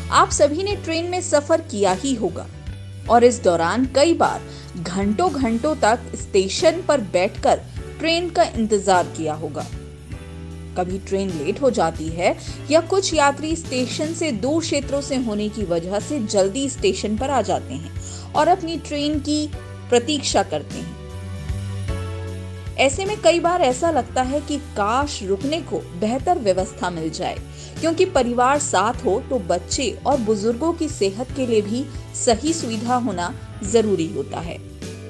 आप सभी ने ट्रेन में सफर किया ही होगा और इस दौरान कई बार घंटों घंटों तक स्टेशन पर बैठकर ट्रेन का इंतजार किया होगा। कभी ट्रेन लेट हो जाती है या कुछ यात्री स्टेशन से दूर क्षेत्रों से होने की वजह से जल्दी स्टेशन पर आ जाते हैं और अपनी ट्रेन की प्रतीक्षा करते हैं। ऐसे में कई बार ऐसा लगता है कि काश रुकने को बेहतर व्यवस्था मिल जाए, क्योंकि परिवार साथ हो तो बच्चे और बुजुर्गों की सेहत के लिए भी सही सुविधा होना जरूरी होता है।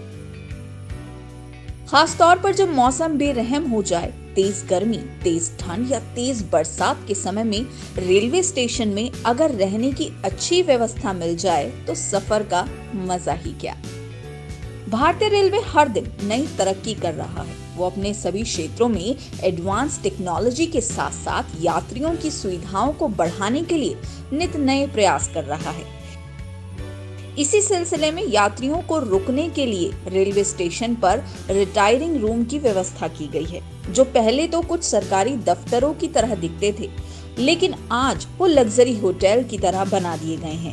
खास तौर पर जब मौसम बेरहम हो जाए, तेज गर्मी, तेज ठंड या तेज बरसात के समय में रेलवे स्टेशन में अगर रहने की अच्छी व्यवस्था मिल जाए तो सफर का मजा ही क्या। भारतीय रेलवे हर दिन नई तरक्की कर रहा है। वो अपने सभी क्षेत्रों में एडवांस टेक्नोलॉजी के साथ साथ यात्रियों की सुविधाओं को बढ़ाने के लिए नित नए प्रयास कर रहा है। इसी सिलसिले में यात्रियों को रुकने के लिए रेलवे स्टेशन पर रिटायरिंग रूम की व्यवस्था की गई है, जो पहले तो कुछ सरकारी दफ्तरों की तरह दिखते थे, लेकिन आज वो लग्जरी होटल की तरह बना दिए गए हैं।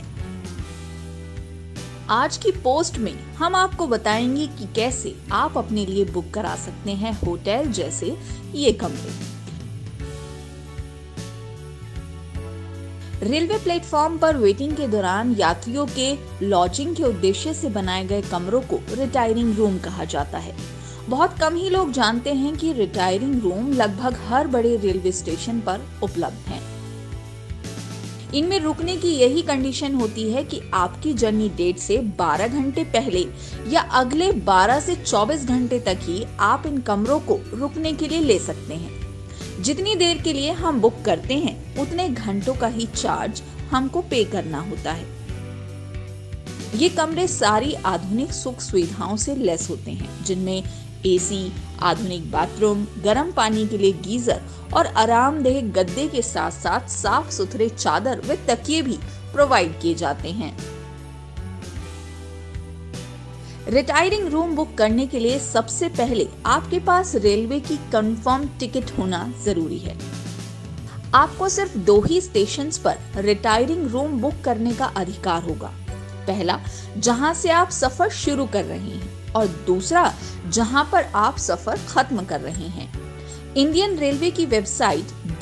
आज की पोस्ट में हम आपको बताएंगे कि कैसे आप अपने लिए बुक करा सकते हैं होटल जैसे ये कमरे। रेलवे प्लेटफॉर्म पर वेटिंग के दौरान यात्रियों के लॉजिंग के उद्देश्य से बनाए गए कमरों को रिटायरिंग रूम कहा जाता है। बहुत कम ही लोग जानते हैं कि रिटायरिंग रूम लगभग हर बड़े रेलवे स्टेशन पर उपलब्ध हैं। इनमें रुकने की यही कंडीशन होती है कि आपकी जर्नी डेट से 12 घंटे पहले या अगले 12 से 24 घंटे तक ही आप इन कमरों को रुकने के लिए ले सकते हैं। जितनी देर के लिए हम बुक करते हैं उतने घंटों का ही चार्ज हमको पे करना होता है। ये कमरे सारी आधुनिक सुख सुविधाओं से लैस होते हैं, जिनमें एसी, आधुनिक बाथरूम, गर्म पानी के लिए गीजर और आरामदेह गद्दे के साथ साथ साफ सुथरे चादर व तकिए भी प्रोवाइड किए जाते हैं। रिटायरिंग रूम बुक करने के लिए सबसे पहले आपके पास रेलवे की कंफर्म टिकट होना जरूरी है। आपको सिर्फ 2 ही स्टेशंस पर रिटायरिंग रूम बुक करने का अधिकार होगा। पहला, जहां से आप सफर शुरू कर रहे हैं, और दूसरा, जहां पर आप सफर खत्म कर रहे हैं। इंडियन रेलवे की वेबसाइट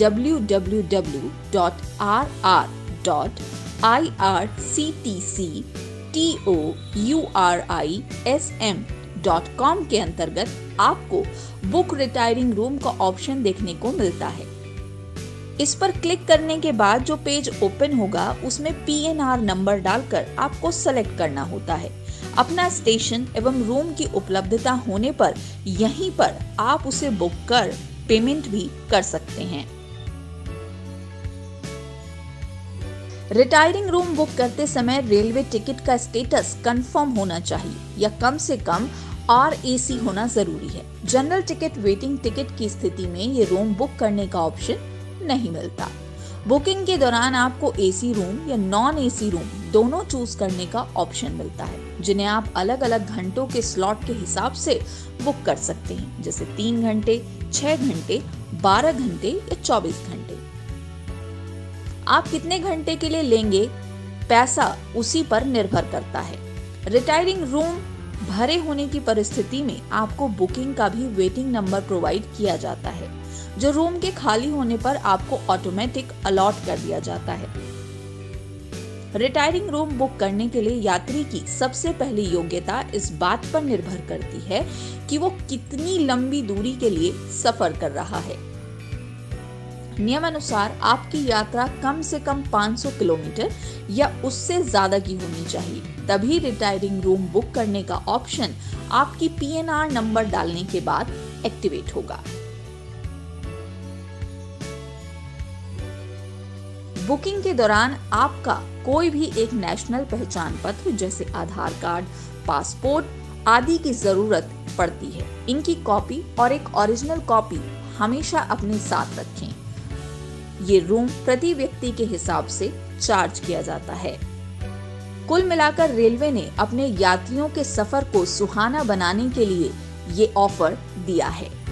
www.irctctourism.com के अंतर्गत आपको बुक रिटायरिंग रूम का ऑप्शन देखने को मिलता है। इस पर क्लिक करने के बाद जो पेज ओपन होगा उसमें PNR नंबर डालकर आपको सेलेक्ट करना होता है। अपना स्टेशन एवं रूम की उपलब्धता होने पर यहीं पर आप उसे बुक कर पेमेंट भी कर सकते हैं। रिटायरिंग रूम बुक करते समय रेलवे टिकट का स्टेटस कंफर्म होना चाहिए या कम से कम RAC होना जरूरी है। जनरल टिकट, वेटिंग टिकट की स्थिति में ये रूम बुक करने का ऑप्शन नहीं मिलता। बुकिंग के दौरान आपको AC रूम या नॉन AC रूम दोनों चूज करने का ऑप्शन मिलता है, जिन्हें आप अलग अलग घंटों के स्लॉट के हिसाब से बुक कर सकते हैं, जैसे 3 घंटे, 6 घंटे, 12 घंटे या 24 घंटे। आप कितने घंटे के लिए लेंगे, पैसा उसी पर निर्भर करता है। रिटायरिंग रूम भरे होने की परिस्थिति में आपको बुकिंग का भी वेटिंग नंबर प्रोवाइड किया जाता है, जो रूम के खाली होने पर आपको ऑटोमेटिक अलॉट कर दिया जाता है। रिटायरिंग रूम बुक करने के लिए यात्री की सबसे पहली योग्यता इस बात पर निर्भर करती है कि वो कितनी लंबी दूरी के लिए सफर कर रहा है। नियमानुसार आपकी यात्रा कम से कम 500 किलोमीटर या उससे ज्यादा की होनी चाहिए, तभी रिटायरिंग रूम बुक करने का ऑप्शन आपकी PNR नंबर डालने के बाद एक्टिवेट होगा। बुकिंग के दौरान आपका कोई भी एक नेशनल पहचान पत्र जैसे आधार कार्ड, पासपोर्ट आदि की जरूरत पड़ती है। इनकी कॉपी और एक ओरिजिनल कॉपी हमेशा अपने साथ रखें। ये रूम प्रति व्यक्ति के हिसाब से चार्ज किया जाता है। कुल मिलाकर रेलवे ने अपने यात्रियों के सफर को सुहाना बनाने के लिए ये ऑफर दिया है।